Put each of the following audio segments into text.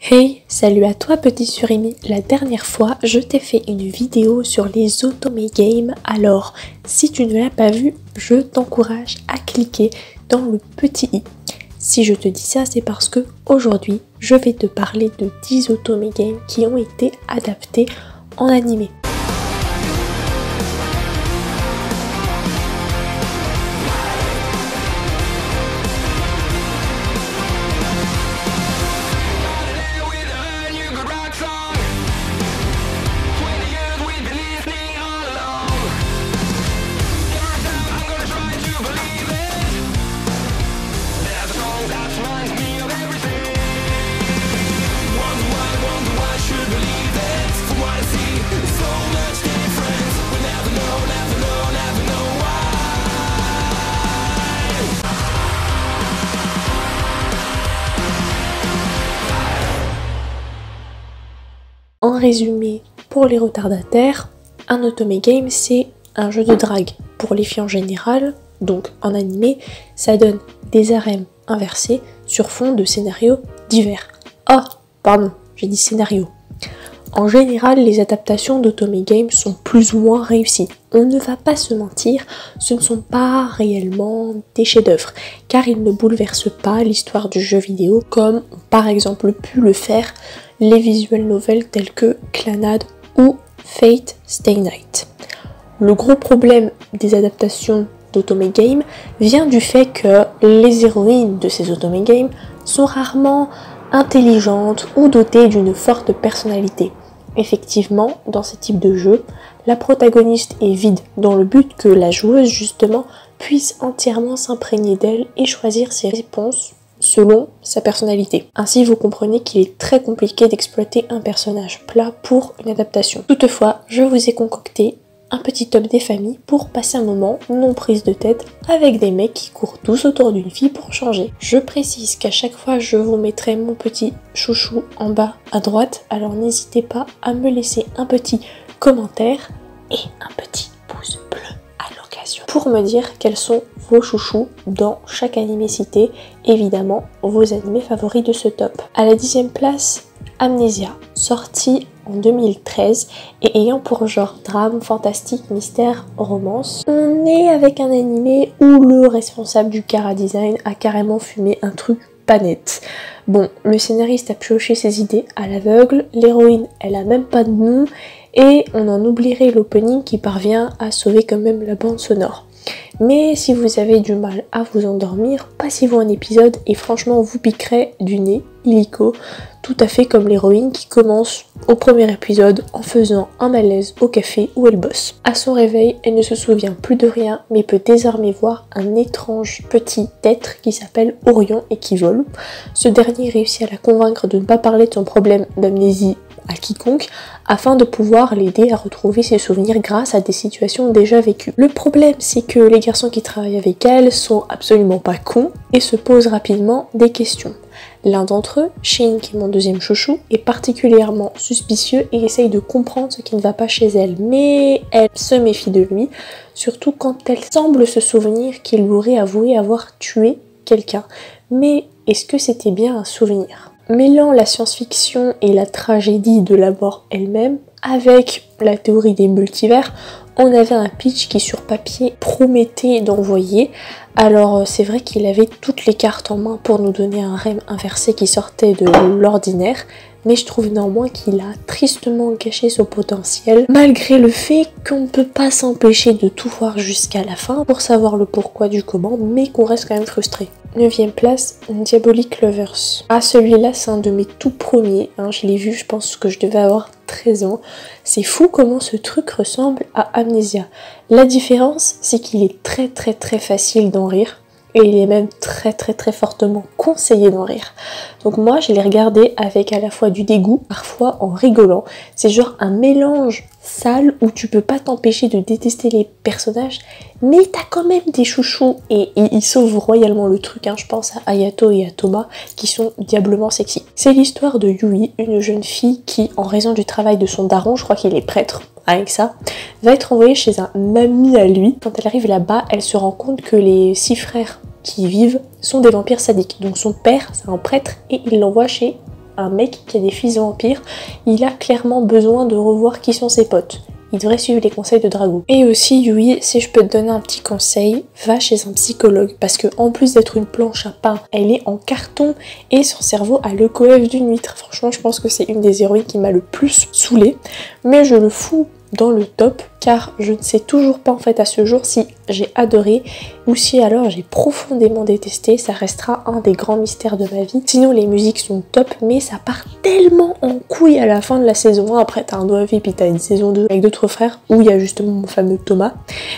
Hey, salut à toi petit surimi. La dernière fois, je t'ai fait une vidéo sur les Otome Games. Alors, si tu ne l'as pas vue, je t'encourage à cliquer dans le petit i. Si je te dis ça, c'est parce que aujourd'hui, je vais te parler de 10 Otome Games qui ont été adaptés en animé. En résumé, pour les retardataires, un Otome Game c'est un jeu de drague pour les filles en général, donc en animé, ça donne des harems inversés sur fond de scénarios divers. Oh, pardon, j'ai dit scénario. En général, les adaptations d'Otome Game sont plus ou moins réussies. On ne va pas se mentir, ce ne sont pas réellement des chefs-d'œuvre, car ils ne bouleversent pas l'histoire du jeu vidéo comme ont par exemple pu le faire les visual novels tels que Clannad ou Fate Stay Night. Le gros problème des adaptations d'Otome Game vient du fait que les héroïnes de ces Otome Game sont rarement intelligentes ou dotées d'une forte personnalité. Effectivement, dans ce type de jeu, la protagoniste est vide dans le but que la joueuse justement puisse entièrement s'imprégner d'elle et choisir ses réponses selon sa personnalité. Ainsi, vous comprenez qu'il est très compliqué d'exploiter un personnage plat pour une adaptation. Toutefois, je vous ai concocté un petit top des familles pour passer un moment non prise de tête avec des mecs qui courent tous autour d'une fille pour changer. Je précise qu'à chaque fois je vous mettrai mon petit chouchou en bas à droite, alors n'hésitez pas à me laisser un petit commentaire et un petit pouce bleu à l'occasion pour me dire quels sont vos chouchous dans chaque animé cité, évidemment vos animés favoris de ce top. À la 10e place, Amnesia, sorti en 2013 et ayant pour genre drame, fantastique, mystère, romance. On est avec un animé où le responsable du chara design a carrément fumé un truc pas net. Bon, le scénariste a pioché ses idées à l'aveugle, l'héroïne elle a même pas de nom et on en oublierait l'opening qui parvient à sauver quand même la bande sonore. Mais si vous avez du mal à vous endormir, passez-vous un épisode et franchement vous piquerez du nez, illico, tout à fait comme l'héroïne qui commence au premier épisode en faisant un malaise au café où elle bosse. À son réveil, elle ne se souvient plus de rien mais peut désormais voir un étrange petit être qui s'appelle Orion et qui vole. Ce dernier réussit à la convaincre de ne pas parler de son problème d'amnésie à quiconque afin de pouvoir l'aider à retrouver ses souvenirs grâce à des situations déjà vécues. Le problème c'est que les garçons qui travaillent avec elle sont absolument pas cons et se posent rapidement des questions. L'un d'entre eux, Shin qui est mon deuxième chouchou, est particulièrement suspicieux et essaye de comprendre ce qui ne va pas chez elle, mais elle se méfie de lui, surtout quand elle semble se souvenir qu'il lui aurait avoué avoir tué quelqu'un. Mais est-ce que c'était bien un souvenir ? Mêlant la science-fiction et la tragédie de la mort elle-même, avec la théorie des multivers, on avait un pitch qui sur papier promettait d'envoyer. Alors c'est vrai qu'il avait toutes les cartes en main pour nous donner un rêve inversé qui sortait de l'ordinaire, mais je trouve néanmoins qu'il a tristement gâché son potentiel, malgré le fait qu'on ne peut pas s'empêcher de tout voir jusqu'à la fin pour savoir le pourquoi du comment, mais qu'on reste quand même frustré. 9e place, Diabolic Lovers. Ah, celui-là c'est un de mes tout premiers, je l'ai vu, je pense que je devais avoir 13 ans. C'est fou comment ce truc ressemble à Amnesia. La différence, c'est qu'il est très facile d'en rire. Et il est même très fortement conseillé d'en rire. Donc moi je l'ai regardé avec à la fois du dégoût, parfois en rigolant. C'est genre un mélange sale où tu peux pas t'empêcher de détester les personnages, mais t'as quand même des chouchous et ils sauvent royalement le truc. Je pense à Ayato et à Thomas qui sont diablement sexy. C'est l'histoire de Yui, une jeune fille qui, en raison du travail de son daron, je crois qu'il est prêtre, avec ça, va être envoyée chez un ami à lui. Quand elle arrive là-bas, elle se rend compte que les 6 frères qui y vivent sont des vampires sadiques. Donc son père, c'est un prêtre et il l'envoie chez un mec qui a des fils vampires, il a clairement besoin de revoir qui sont ses potes. Il devrait suivre les conseils de Drago. Et aussi, Yui, si je peux te donner un petit conseil, va chez un psychologue. Parce que en plus d'être une planche à pain, elle est en carton et son cerveau a le coef d'une huître. Franchement, je pense que c'est une des héroïnes qui m'a le plus saoulée. Mais je le fous dans le top car je ne sais toujours pas en fait à ce jour si j'ai adoré ou si alors j'ai profondément détesté. Ça restera un des grands mystères de ma vie. Sinon les musiques sont top mais ça part tellement en couille à la fin de la saison 1. Après t'as un doigt et puis t'as une saison 2 avec d'autres frères où il y a justement mon fameux Thomas.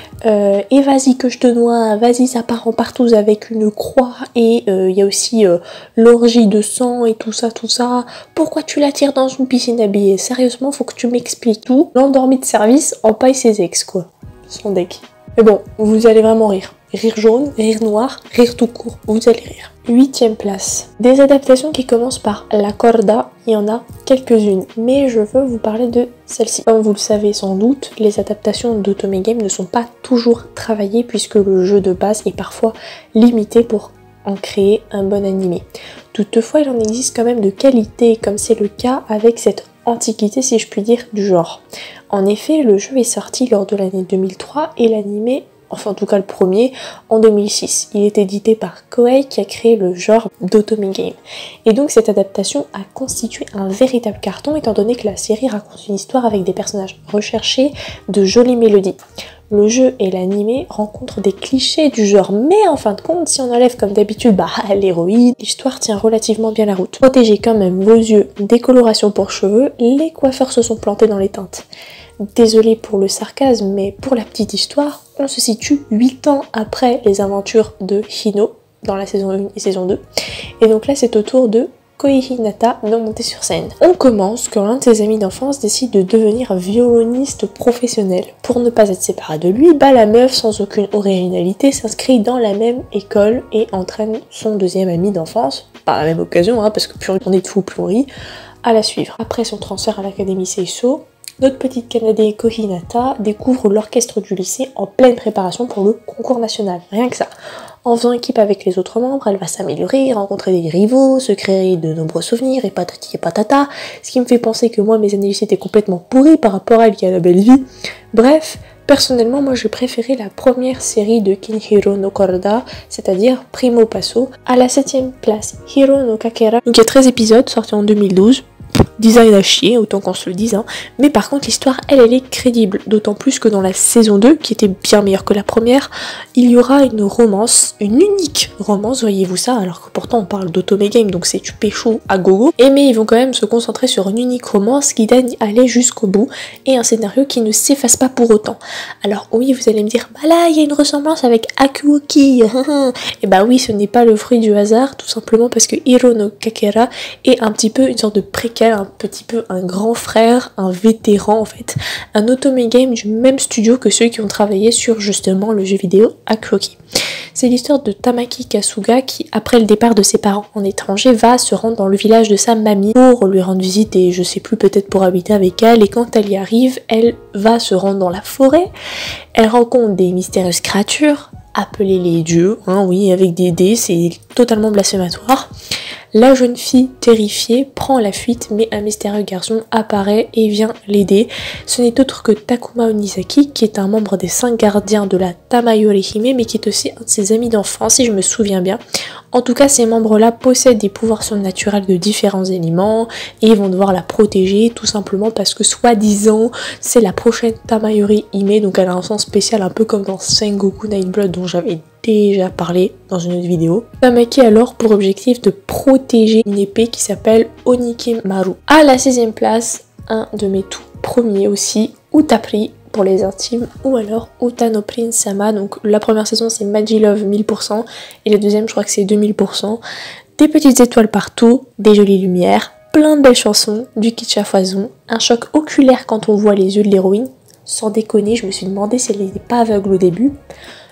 Et vas-y que je te noie, vas-y ça part en partouze avec une croix et il y a aussi l'orgie de sang et tout ça. Pourquoi tu la tires dans une piscine habillée? Sérieusement faut que tu m'expliques tout. L'endormi de service empaille ses ex quoi, son deck. Mais bon, vous allez vraiment rire. Rire jaune, rire noir, rire tout court, vous allez rire. 8ème place. Des adaptations qui commencent par la corda, il y en a quelques-unes, mais je veux vous parler de celle-ci. Comme vous le savez sans doute, les adaptations d'Otome Game ne sont pas toujours travaillées puisque le jeu de base est parfois limité pour en créer un bon animé. Toutefois, il en existe quand même de qualité, comme c'est le cas avec cette antiquité si je puis dire du genre. En effet, le jeu est sorti lors de l'année 2003 et l'animé, enfin en tout cas le premier, en 2006. Il est édité par Koei qui a créé le genre d'Otome Game. Et donc cette adaptation a constitué un véritable carton étant donné que la série raconte une histoire avec des personnages recherchés, de jolies mélodies. Le jeu et l'animé rencontrent des clichés du genre, mais en fin de compte, si on enlève comme d'habitude l'héroïne, l'histoire tient relativement bien la route. Protégez quand même vos yeux des colorations pour cheveux, les coiffeurs se sont plantés dans les teintes. Désolée pour le sarcasme, mais pour la petite histoire, on se situe 8 ans après les aventures de Hino, dans la saison 1 et saison 2. Et donc là, c'est au tour de Koi Hinata de monter sur scène. On commence quand l'un de ses amis d'enfance décide de devenir violoniste professionnel. Pour ne pas être séparé de lui, la meuf, sans aucune originalité, s'inscrit dans la même école et entraîne son deuxième ami d'enfance, par la même occasion, parce que plus on est de fou, plus on rit, à la suivre. Après son transfert à l'académie Seiso, notre petite Canadienne Koi Hinata découvre l'orchestre du lycée en pleine préparation pour le concours national. Rien que ça. En faisant équipe avec les autres membres, elle va s'améliorer, rencontrer des rivaux, se créer de nombreux souvenirs et patati et patata, ce qui me fait penser que moi mes années lycée étaient complètement pourries par rapport à elle qui a la belle vie. Bref, personnellement moi j'ai préféré la première série de Kinhiro no Korda, c'est-à-dire Primo Passo. À la 7ème place, Hiro no Kakera. Donc il y a 13 épisodes sortis en 2012. Design à chier, autant qu'on se le dise, mais par contre l'histoire, elle est crédible, d'autant plus que dans la saison 2, qui était bien meilleure que la première, il y aura une romance, une unique romance, voyez-vous ça, alors que pourtant on parle d'Otome Game, donc c'est du pécho à gogo, et mais ils vont quand même se concentrer sur une unique romance qui daigne aller jusqu'au bout, et un scénario qui ne s'efface pas pour autant. Alors oui, vous allez me dire, là, il y a une ressemblance avec Akuoki, et oui, ce n'est pas le fruit du hasard, tout simplement parce que Hiro no Kakera est un petit peu une sorte de préquel, un petit peu un grand frère, un vétéran en fait, un Otome Game du même studio que ceux qui ont travaillé sur justement le jeu vidéo Akuoki. C'est l'histoire de Tamaki Kasuga qui, après le départ de ses parents en étranger, va se rendre dans le village de sa mamie pour lui rendre visite et je sais plus, peut-être pour habiter avec elle, et quand elle y arrive, elle va se rendre dans la forêt, elle rencontre des mystérieuses créatures, appelez les dieux, oui, avec des dés, c'est totalement blasphématoire. La jeune fille, terrifiée, prend la fuite, mais un mystérieux garçon apparaît et vient l'aider. Ce n'est autre que Takuma Onisaki, qui est un membre des 5 gardiens de la Tamayori Hime, mais qui est aussi un de ses amis d'enfance, si je me souviens bien. En tout cas, ces membres-là possèdent des pouvoirs surnaturels de différents éléments, et ils vont devoir la protéger, tout simplement parce que, soi-disant, c'est la prochaine Tamayori Hime, donc elle a un sens spécial, un peu comme dans Sengoku Nightblood, dont j'avais déjà parlé dans une autre vidéo. Tamaki a alors pour objectif de protéger une épée qui s'appelle Onikimaru. À la 6ème place, un de mes tout premiers aussi, Utapri pour les intimes, ou alors Utano Prince Sama. Donc la première saison c'est Magilove 1000% et la deuxième je crois que c'est 2000%. Des petites étoiles partout, des jolies lumières, plein de belles chansons, du kitsch à foison, un choc oculaire quand on voit les yeux de l'héroïne. Sans déconner, je me suis demandé si elle n'était pas aveugle au début.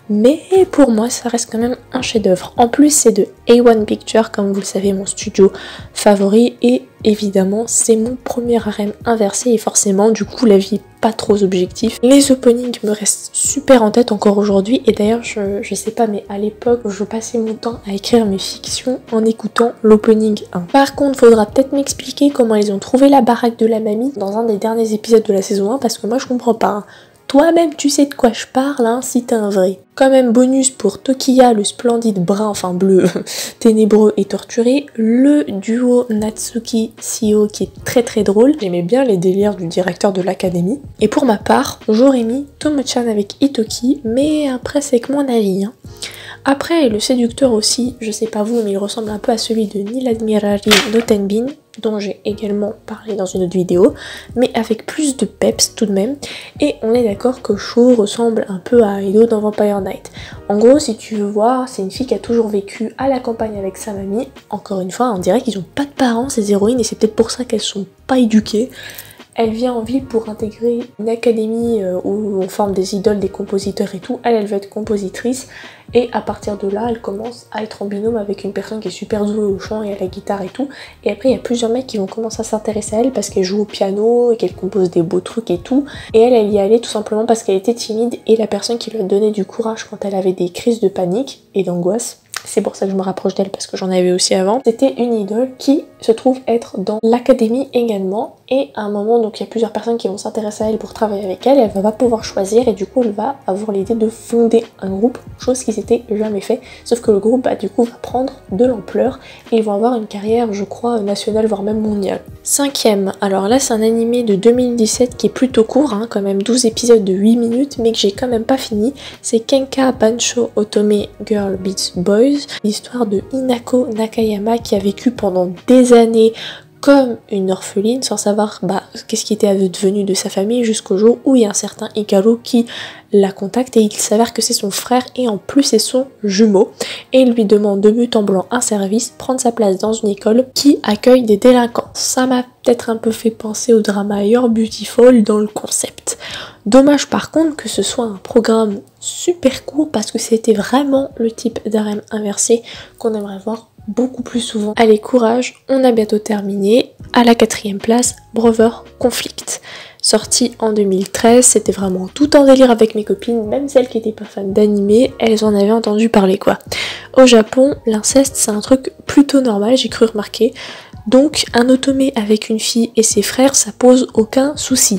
mais pour moi ça reste quand même un chef-d'œuvre. En plus c'est de A1 Pictures, comme vous le savez, mon studio favori, et évidemment c'est mon premier harem inversé et forcément du coup la vie est pas trop objectif. Les openings me restent super en tête encore aujourd'hui, et d'ailleurs je sais pas, mais à l'époque je passais mon temps à écrire mes fictions en écoutant l'opening 1. Par contre faudra peut-être m'expliquer comment ils ont trouvé la baraque de la mamie dans un des derniers épisodes de la saison 1, parce que moi je comprends pas, hein. Toi-même tu sais de quoi je parle, hein, si t'es un vrai. Quand même bonus pour Tokiya, le splendide brun, enfin bleu, ténébreux et torturé, le duo Natsuki-Seo qui est très très drôle. J'aimais bien les délires du directeur de l'académie. Et pour ma part, j'aurais mis Tomo-chan avec Itoki, mais après c'est que mon avis, hein. Après, le séducteur aussi, je sais pas vous, mais il ressemble un peu à celui de Niladmirari no Tenbin, dont j'ai également parlé dans une autre vidéo, mais avec plus de peps tout de même. Et on est d'accord que Sho ressemble un peu à Edo dans Vampire Knight. En gros, si tu veux voir, c'est une fille qui a toujours vécu à la campagne avec sa mamie. Encore une fois, on dirait qu'ils ont pas de parents, ces héroïnes, et c'est peut-être pour ça qu'elles sont pas éduquées. Elle vient en ville pour intégrer une académie où on forme des idoles, des compositeurs et tout. Elle veut être compositrice, et à partir de là, elle commence à être en binôme avec une personne qui est super douée au chant et à la guitare et tout. Et après, il y a plusieurs mecs qui vont commencer à s'intéresser à elle parce qu'elle joue au piano et qu'elle compose des beaux trucs et tout. Et elle y allait tout simplement parce qu'elle était timide, et la personne qui lui a donné du courage quand elle avait des crises de panique et d'angoisse, c'est pour ça que je me rapproche d'elle parce que j'en avais aussi avant, c'était une idole qui se trouve être dans l'académie également, et à un moment donc il y a plusieurs personnes qui vont s'intéresser à elle pour travailler avec elle, et elle va pas pouvoir choisir, et du coup elle va avoir l'idée de fonder un groupe, chose qui s'était jamais fait, sauf que le groupe bah, du coup va prendre de l'ampleur et ils vont avoir une carrière je crois nationale voire même mondiale. Cinquième, alors là c'est un animé de 2017 qui est plutôt court, hein, quand même 12 épisodes de 8 minutes mais que j'ai quand même pas fini, c'est Kenka Bancho Otome Girl Beats Boys, l'histoire de Hinako Nakayama qui a vécu pendant des années comme une orpheline sans savoir qu'est-ce qui était devenu de sa famille jusqu'au jour où il y a un certain Hikaru qui la contacte et il s'avère que c'est son frère et en plus c'est son jumeau, et il lui demande de but en blanc un service, prendre sa place dans une école qui accueille des délinquants. Ça m'a peut-être un peu fait penser au drama Your Beautiful dans le concept. Dommage par contre que ce soit un programme super court parce que c'était vraiment le type d'harem inversé qu'on aimerait voir beaucoup plus souvent. Allez courage, on a bientôt terminé. À la 4e place, Brother Conflict. Sorti en 2013, c'était vraiment tout un délire avec mes copines, même celles qui n'étaient pas fans d'animé, elles en avaient entendu parler quoi. Au Japon, l'inceste c'est un truc plutôt normal, j'ai cru remarquer. Donc un otome avec une fille et ses frères, ça pose aucun souci.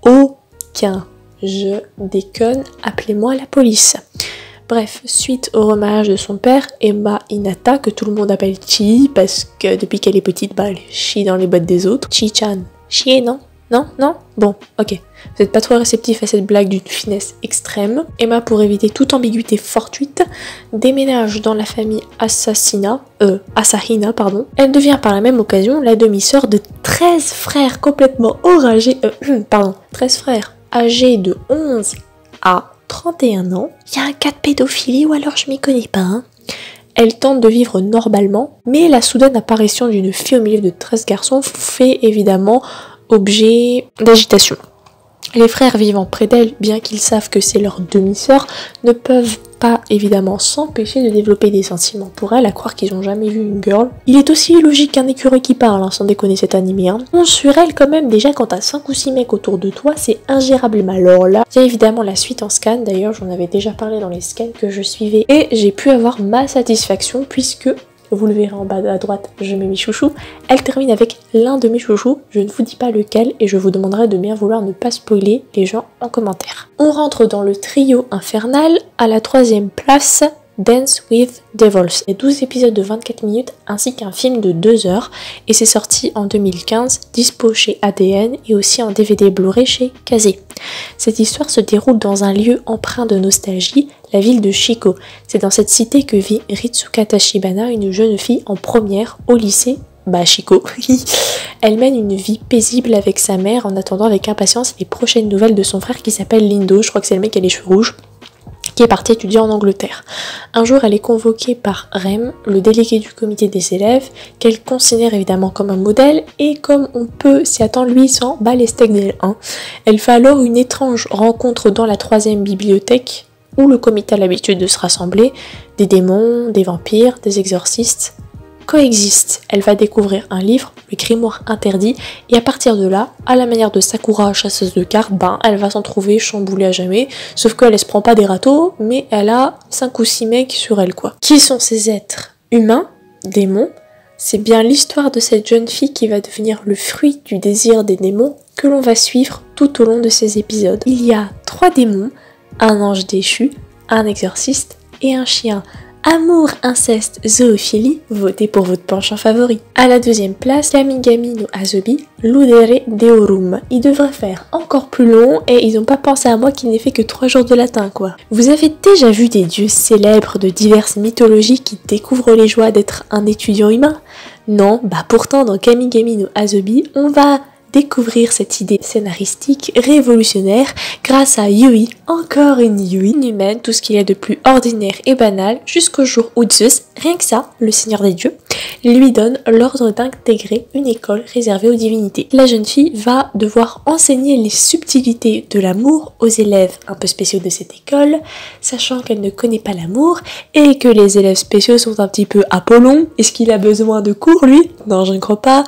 Aucun. Je déconne, appelez-moi la police. Bref, suite au remariage de son père, Emma Hinata, que tout le monde appelle Chi, parce que depuis qu'elle est petite, elle chie dans les bottes des autres. Chi-chan. Chier, non? Non? Bon, ok. Vous n'êtes pas trop réceptif à cette blague d'une finesse extrême. Emma, pour éviter toute ambiguïté fortuite, déménage dans la famille Asahina. Elle devient par la même occasion la demi-sœur de 13 frères complètement enragés. 13 frères âgés de 11 à 31 ans. Il y a un cas de pédophilie ou alors je m'y connais pas, hein. Elle tente de vivre normalement, mais la soudaine apparition d'une fille au milieu de 13 garçons fait évidemment objet d'agitation. Les frères vivant près d'elle, bien qu'ils savent que c'est leur demi-sœur, ne peuvent pas évidemment s'empêcher de développer des sentiments pour elle, à croire qu'ils n'ont jamais vu une girl. Il est aussi logique qu'un écureuil qui parle, hein, sans déconner cet animé. On sur elle quand même, déjà quand t'as 5 ou 6 mecs autour de toi, c'est ingérable. Mais alors là, c'est évidemment la suite en scan, d'ailleurs j'en avais déjà parlé dans les scans que je suivais, et j'ai pu avoir ma satisfaction puisque... Vous le verrez en bas à droite, je mets mes chouchous. Elle termine avec l'un de mes chouchous, je ne vous dis pas lequel et je vous demanderai de bien vouloir ne pas spoiler les gens en commentaire. On rentre dans le trio infernal, à la 3e place, Dance with Devils. Il y a 12 épisodes de 24 minutes ainsi qu'un film de 2 heures et c'est sorti en 2015, dispo chez ADN et aussi en DVD Blu-ray chez Kazé. Cette histoire se déroule dans un lieu empreint de nostalgie, la ville de Shiko. C'est dans cette cité que vit Ritsuka Tachibana, une jeune fille en première au lycée, Shiko. Elle mène une vie paisible avec sa mère en attendant avec impatience les prochaines nouvelles de son frère qui s'appelle Lindo, je crois que c'est le mec qui a les cheveux rouges, qui est parti étudier en Angleterre. Un jour, elle est convoquée par Rem, le délégué du comité des élèves, qu'elle considère évidemment comme un modèle, et comme on peut s'y attendre, lui s'en bat les steaks d'elle. Elle fait alors une étrange rencontre dans la 3e bibliothèque où le comité a l'habitude de se rassembler, des démons, des vampires, des exorcistes, coexistent. Elle va découvrir un livre, le grimoire interdit, et à partir de là, à la manière de Sakura, chasseuse de cartes, elle va s'en trouver chamboulée à jamais, sauf qu'elle se prend pas des râteaux, mais elle a 5 ou 6 mecs sur elle quoi. Qui sont ces êtres? Humains? Démons? C'est bien l'histoire de cette jeune fille qui va devenir le fruit du désir des démons que l'on va suivre tout au long de ces épisodes. Il y a 3 démons, un ange déchu, un exorciste et un chien. Amour, inceste, zoophilie, votez pour votre penchant favori. À la deuxième place, Kamigami no Asobi, Ludere Deorum. Il devrait faire encore plus long et ils n'ont pas pensé à moi qui n'ai fait que 3 jours de latin quoi. Vous avez déjà vu des dieux célèbres de diverses mythologies qui découvrent les joies d'être un étudiant humain? Non, pourtant dans Kamigami no Asobi, on va découvrir cette idée scénaristique révolutionnaire grâce à Yui, encore une Yui, une humaine, tout ce qu'il y a de plus ordinaire et banal, jusqu'au jour où Zeus, rien que ça, le seigneur des dieux, lui donne l'ordre d'intégrer une école réservée aux divinités. La jeune fille va devoir enseigner les subtilités de l'amour aux élèves un peu spéciaux de cette école, sachant qu'elle ne connaît pas l'amour et que les élèves spéciaux sont un petit peu Apollon. Est-ce qu'il a besoin de cours lui? Non, je ne crois pas.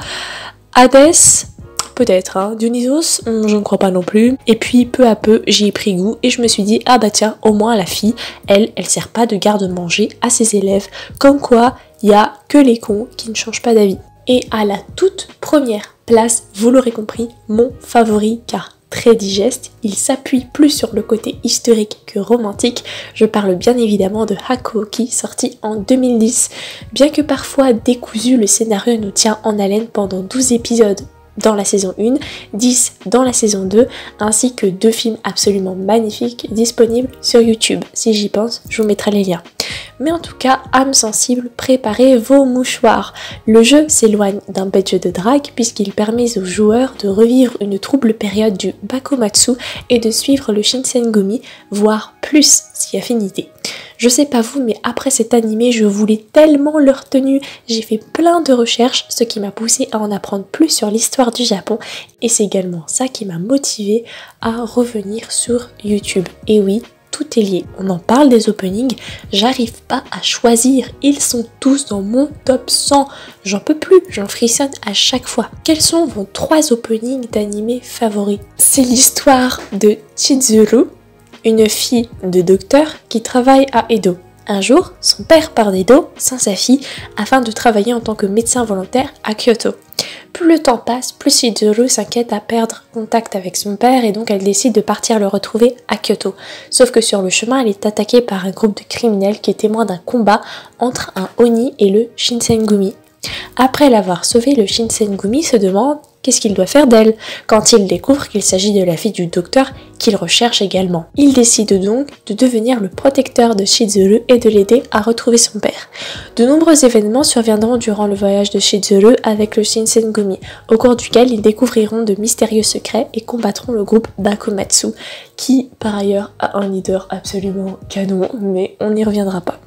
Hadès? Peut-être, Dionysos, je ne crois pas non plus. Et puis peu à peu, j'y ai pris goût et je me suis dit, tiens, au moins la fille, elle sert pas de garde-manger à ses élèves. Comme quoi, il y a que les cons qui ne changent pas d'avis. Et à la toute première place, vous l'aurez compris, mon favori, car très digeste, il s'appuie plus sur le côté historique que romantique. Je parle bien évidemment de Hakuoki, sorti en 2010. Bien que parfois décousu, le scénario nous tient en haleine pendant 12 épisodes dans la saison 1, 10 dans la saison 2, ainsi que 2 films absolument magnifiques disponibles sur YouTube. Si j'y pense, je vous mettrai les liens. Mais en tout cas, âme sensible, préparez vos mouchoirs. Le jeu s'éloigne d'un bête jeu de drague puisqu'il permet aux joueurs de revivre une trouble période du Bakumatsu et de suivre le Shinsengumi, voire plus si affinité. Je sais pas vous, mais après cet animé, je voulais tellement leur tenue. J'ai fait plein de recherches, ce qui m'a poussé à en apprendre plus sur l'histoire du Japon. Et c'est également ça qui m'a motivée à revenir sur YouTube. Et oui, tout est lié. On en parle des openings, j'arrive pas à choisir. Ils sont tous dans mon top 100. J'en peux plus, j'en frissonne à chaque fois. Quels sont vos 3 openings d'animés favoris? C'est l'histoire de Chizuru, une fille de docteur qui travaille à Edo. Un jour, son père part d'Edo sans sa fille afin de travailler en tant que médecin volontaire à Kyoto. Plus le temps passe, plus Chizuru s'inquiète à perdre contact avec son père et donc elle décide de partir le retrouver à Kyoto. Sauf que sur le chemin, elle est attaquée par un groupe de criminels qui est témoin d'un combat entre un Oni et le Shinsengumi. Après l'avoir sauvée, le Shinsengumi se demande qu'est-ce qu'il doit faire d'elle quand il découvre qu'il s'agit de la fille du docteur qu'il recherche également. Il décide donc de devenir le protecteur de Chizuru et de l'aider à retrouver son père. De nombreux événements surviendront durant le voyage de Chizuru avec le Shinsengumi, au cours duquel ils découvriront de mystérieux secrets et combattront le groupe Bakumatsu, qui par ailleurs a un leader absolument canon, mais on n'y reviendra pas.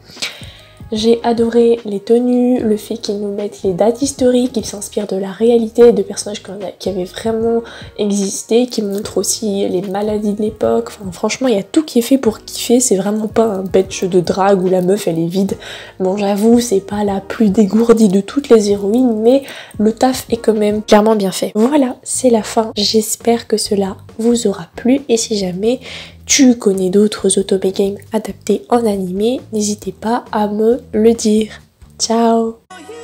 J'ai adoré les tenues, le fait qu'ils nous mettent les dates historiques, qu'ils s'inspirent de la réalité, de personnages qui avaient vraiment existé, qui montrent aussi les maladies de l'époque. Enfin, franchement, il y a tout qui est fait pour kiffer, c'est vraiment pas un bête jeu de drague où la meuf elle est vide. Bon, j'avoue, c'est pas la plus dégourdie de toutes les héroïnes, mais le taf est quand même clairement bien fait. Voilà, c'est la fin. J'espère que cela vous aura plu et si jamais tu connais d'autres otome games adaptés en animé, n'hésitez pas à me le dire. Ciao!